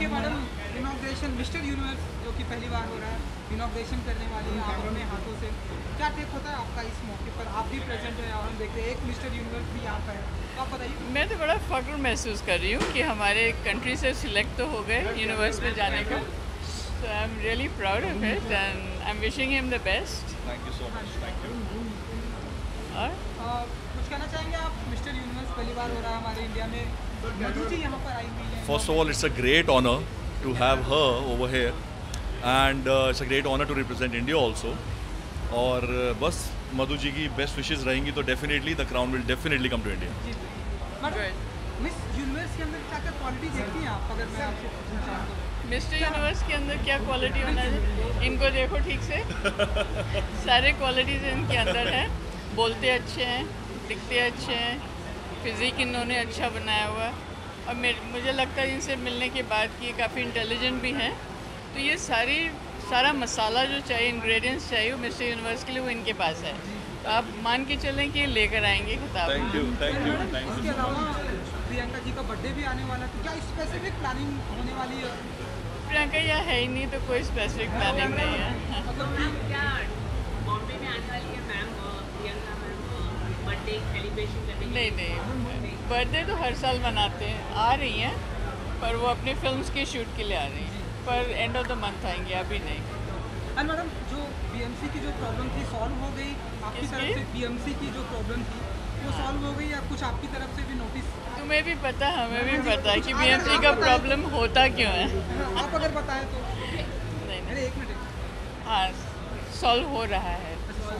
Okay madam, inauguration Mister Universe जो कि पहली बार हो रहा है, इनॉग्रेशन करने वाली हैं आप अपने हाथों से, क्या टेक होता है आपका इस मौके पर? आप भी प्रेजेंट हैं और हम देख रहे हैं एक मिस्टर यूनिवर्स भी यहाँ पर है, तो आप बताइए। मैं तो बड़ा फ़ख्र महसूस कर रही हूँ कि हमारे कंट्री से सिलेक्ट तो हो गए यूनिवर्स में जाने का। So I am really proud of it and I am wishing him the best. Thank you so much, thank you. और कुछ कहना चाहेंगे आप? मिस्टर यूनिवर्स पहली बार हो रहा है हमारे इंडिया में, मधु जी यहाँ पर आई हुई हैं। First of all, it's a great honor to have her over here, and it's a great honor to represent India also. और बस मधु जी की बेस्ट विशेस रहेंगी तो definitely the crown will definitely come to India. जी madam, Miss Universe के अंदर क्या क्या क्वालिटी देखती हैं आप, अगर मैं आपसे पूछना चाहूँ तो? मिस्टर यूनिवर्स के अंदर क्या क्वालिटी होना चाहिए? इनको देखो ठीक से, सारे क्वालिटीज़ इनके अंदर हैं। बोलते अच्छे हैं, दिखते अच्छे हैं, फिज़िक इन्होंने अच्छा बनाया हुआ है और मुझे लगता है इनसे मिलने के बाद कि ये काफ़ी इंटेलिजेंट भी हैं। तो ये सारा मसाला जो चाहिए, इंग्रेडिएंट्स चाहिए वो मिस्टर यूनिवर्स के लिए वो इनके पास है। तो आप मान के चलें कि ये लेकर आएंगे खिताब। Thank you, thank you, thank इसके यू। अलावा प्रियंका जी का बर्थडे भी आने वाला है, तो क्या स्पेसिफिक प्लानिंग होने वाली है? प्रियंका यहाँ है ही नहीं तो कोई स्पेसिफिक प्लानिंग नहीं है। मतलब क्या बॉम्बे में आने वाली है ma'am, Priyanka ma'am birthday celebration करने के लिए? नहीं, बर्थडे तो हर साल मनाते हैं, आ रही हैं, पर वो अपनी फिल्म्स के शूट के लिए आ रही हैं, पर एंड ऑफ द मंथ आएंगे, अभी नहीं। एंड मैडम, जो बीएमसी की जो प्रॉब्लम थी सॉल्व हो गई आपकी तरफ से? बीएमसी की जो प्रॉब्लम थी वो सॉल्व हो गई या कुछ आपकी तरफ से भी नोटिस? तुम्हें भी पता, हमें भी पता कि बीएमसी का प्रॉब्लम होता क्यों है। आप अगर बताएं तो। नहीं, अरे एक मिनट। हाँ, सॉल्व हो रहा है।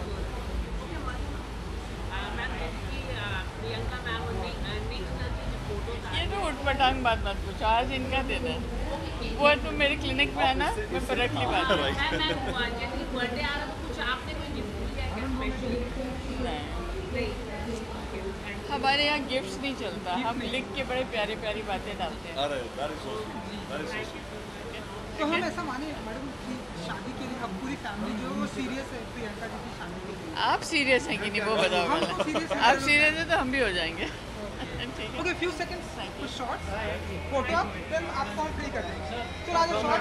मैम जैसे कि प्रियंका मैम और नेक्स्ट की जो फोटोज ये तो उठपटांग बात मत पूछो, आज इनका दिन है। वो तो मेरे क्लिनिक में आना, मैं परख की बात है। मैम जैसे कि बर्थडे आ रहा तो कुछ आपने कोई गिफ्ट दिया क्या स्पेशली? नहीं। हमारे यहाँ गिफ्ट्स नहीं चलता, हम लिख के बड़े प्यारी प्यारी बातें डालते हैं। अरे that is so sweet, that is so sweet. तो हम ऐसा माने मैडम कि शादी के लिए अब पूरी फैमिली जो है वो सीरियस है प्रियंका जी की शादी के लिए? आप सीरियस हैं कि नहीं वो बताओ हम पहले। तो serious हैं। आप सीरियस हैं तो हम भी हो जाएंगे। ठीक है। ओके, फ्यू सेकंड्स कुछ शॉर्ट्स फोटो आप, फिर आपको हम फ्री कर देंगे। चलो आ जाओ।